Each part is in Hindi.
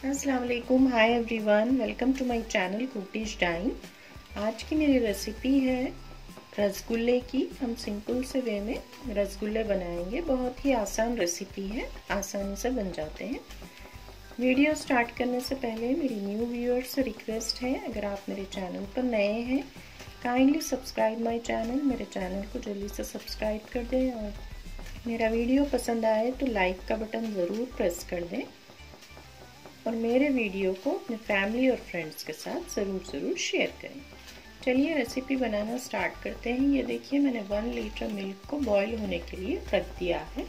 अस्सलाम वालेकुम, hi everyone, welcome to my channel cookies dine. आज की मेरी रेसिपी है रसगुल्ले की। हम सिंपल से वे में रसगुल्ले बनाएंगे। बहुत ही आसान रेसिपी है, आसानी से बन जाते हैं। वीडियो स्टार्ट करने से पहले मेरी न्यू व्यूअर्स से रिक्वेस्ट है, अगर आप मेरे चैनल पर नए हैं काइंडली सब्सक्राइब माय चैनल। मेरे चैनल को जल्दी से सब्सक्राइब कर दें और मेरा वीडियो पसंद आए तो लाइक का बटन ज़रूर प्रेस कर दें और मेरे वीडियो को अपने फैमिली और फ्रेंड्स के साथ ज़रूर शेयर करें। चलिए रेसिपी बनाना स्टार्ट करते हैं। ये देखिए, मैंने 1 लीटर मिल्क को बॉईल होने के लिए रख दिया है।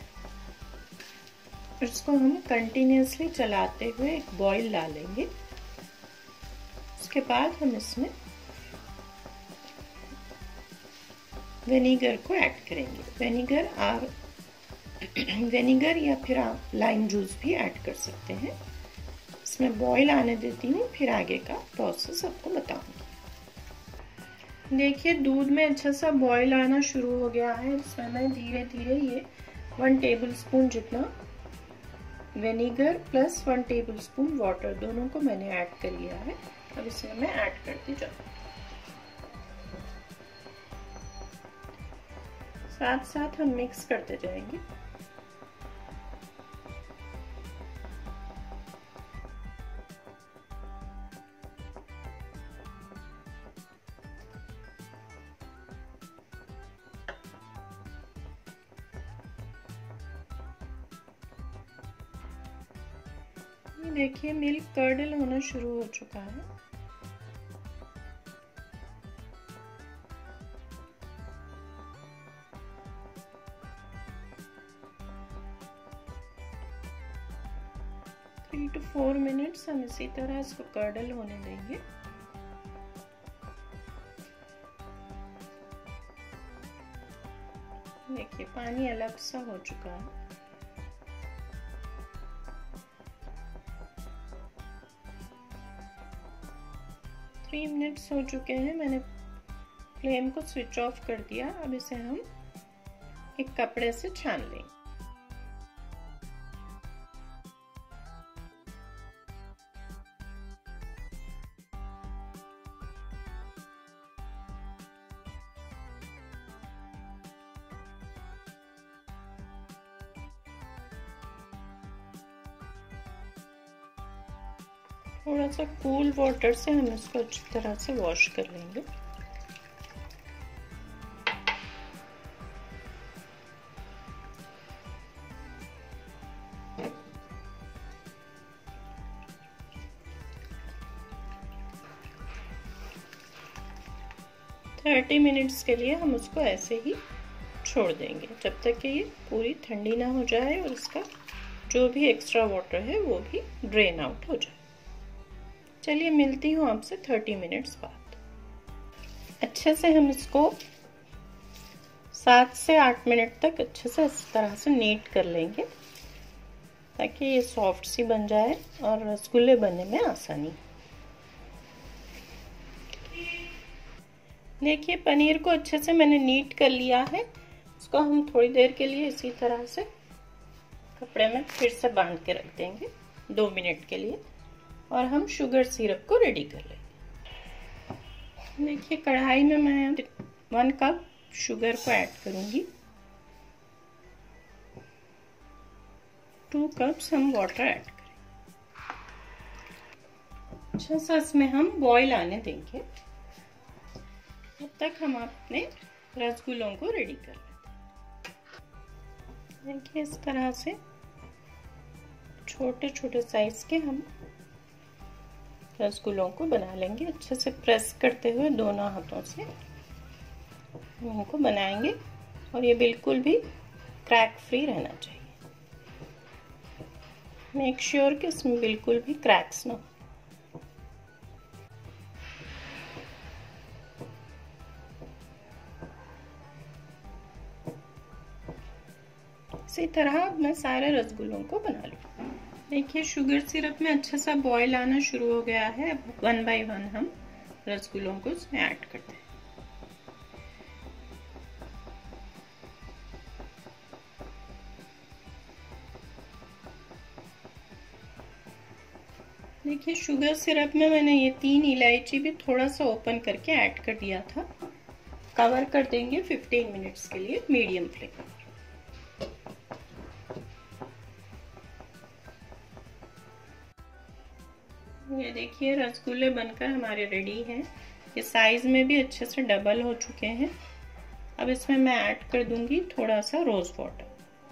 इसको हम कंटिन्यूसली चलाते हुए एक बॉईल ला लेंगे। उसके बाद हम इसमें विनेगर को ऐड करेंगे। विनेगर या फिर आप लाइम जूस भी ऐड कर सकते हैं। इसमें बॉईल आने देती हूँ, फिर आगे का प्रोसेस आपको बताऊंगी। देखिए, दूध में अच्छा सा बॉईल आना शुरू हो गया है। इसमें मैं धीरे धीरे ये 1 टेबलस्पून जितना विनेगर प्लस 1 टेबलस्पून वाटर दोनों को मैंने ऐड कर लिया है। अब इसमें मैं ऐड करती जाऊँ, साथ साथ हम मिक्स करते जाएंगे। देखिए, मिल्क कर्डल होना शुरू हो चुका है। थ्री टू 4 मिनट्स हम इसी तरह इसको कर्डल होने देंगे। देखिए, पानी अलग सा हो चुका है। थ्री मिनट्स हो चुके हैं। मैंने फ्लेम को स्विच ऑफ कर दिया। अब इसे हम एक कपड़े से छान लेंगे। थोड़ा सा कूल वाटर से हम इसको अच्छी तरह से वॉश कर लेंगे। थर्टी मिनट्स के लिए हम उसको ऐसे ही छोड़ देंगे, जब तक कि ये पूरी ठंडी ना हो जाए और इसका जो भी एक्स्ट्रा वाटर है वो भी ड्रेन आउट हो जाए। चलिए, मिलती हूँ आपसे 30 मिनट्स बाद। अच्छे से हम इसको 7 से 8 मिनट तक अच्छे से इस तरह से नीट कर लेंगे, ताकि ये सॉफ्ट सी बन जाए और रसगुल्ले बनने में आसानी। देखिए, पनीर को अच्छे से मैंने नीट कर लिया है। इसको हम थोड़ी देर के लिए इसी तरह से कपड़े में फिर से बांध के रख देंगे 2 मिनट के लिए, और हम शुगर सिरप को रेडी कर लेंगे। देखिए, कढ़ाई में मैं 1 कप शुगर को ऐड करूंगी। 2 कप्स हम वाटर ऐड करेंगे। अच्छा सा इसमें हम बॉईल आने देंगे। तब तक हम अपने रसगुल्लों को रेडी कर लेते हैं। देखिए, इस तरह से छोटे छोटे साइज के हम रसगुल्लों को बना लेंगे। अच्छे से प्रेस करते हुए दोनों हाथों से हम इनको बनाएंगे, और ये बिल्कुल भी क्रैक फ्री रहना चाहिए। मेक श्योर कि इसमें बिल्कुल भी क्रैक्स ना हो। इसी तरह मैं सारे रसगुल्लों को बना लूँ। देखिए, शुगर सिरप में अच्छा सा बॉईल आना शुरू हो गया है। अब 1 बाय 1 हम रसगुल्लों को इसमें ऐड करते हैं। देखिए शुगर सिरप में मैंने ये 3 इलायची भी थोड़ा सा ओपन करके ऐड कर दिया था। कवर कर देंगे 15 मिनट्स के लिए मीडियम फ्लेम पर। ये देखिए रसगुल्ले बनकर हमारे रेडी हैं। ये साइज में भी अच्छे से डबल हो चुके हैं। अब इसमें मैं ऐड कर दूंगी थोड़ा सा रोज वाटर।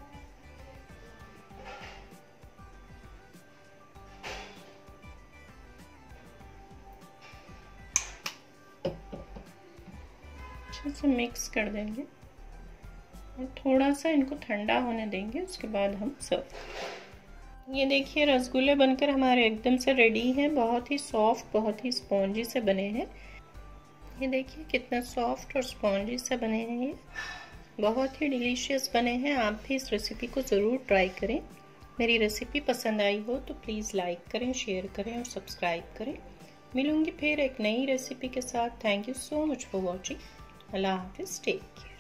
अच्छे से मिक्स कर देंगे और थोड़ा सा इनको ठंडा होने देंगे, उसके बाद हम सर्व। ये देखिए रसगुल्ले बनकर हमारे एकदम से रेडी हैं। बहुत ही सॉफ्ट, बहुत ही स्पॉन्जी से बने हैं। ये देखिए कितना सॉफ्ट और स्पॉन्जी से बने हैं। ये बहुत ही डिलीशियस बने हैं। आप भी इस रेसिपी को ज़रूर ट्राई करें। मेरी रेसिपी पसंद आई हो तो प्लीज़ लाइक करें, शेयर करें और सब्सक्राइब करें। मिलूंगी फिर एक नई रेसिपी के साथ। Thank you so much for watching. अल्लाह हाफिज़। Take care.